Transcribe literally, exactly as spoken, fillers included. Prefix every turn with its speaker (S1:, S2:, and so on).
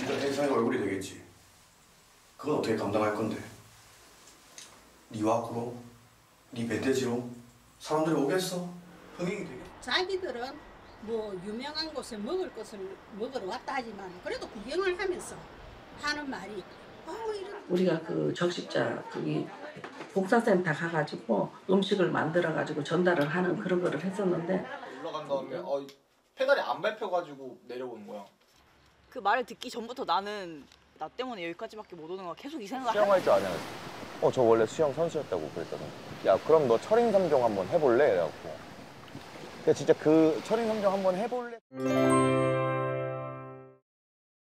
S1: 진짜 혜성이가 얼굴이 되겠지. 그건 어떻게 감당할 건데? 네 와꾸로, 네 멧돼지로 사람들이 오겠어? 흥행이 되겠어?
S2: 자기들은 뭐 유명한 곳에 먹을 것을 먹으러 왔다 하지만 그래도 구경을 하면서 하는 말이 어, 이런
S3: 우리가 그 적십자 거기 복사센터 가가지고 음식을 만들어가지고 전달을 하는 그런 거를 했었는데
S4: 올라간 다음에 어, 페달이 안 밟혀가지고 내려오는 거야.
S5: 그 말을 듣기 전부터 나는 나 때문에 여기까지밖에 못 오는 거야. 계속 이 생각을
S6: 수영할 줄 아냐? 어, 저 원래 수영 선수였다고 그랬거든. 야, 그럼 너 철인 삼종 한번 해볼래? 이래갖고. 근데 진짜 그 철인 삼종 한번 해볼래?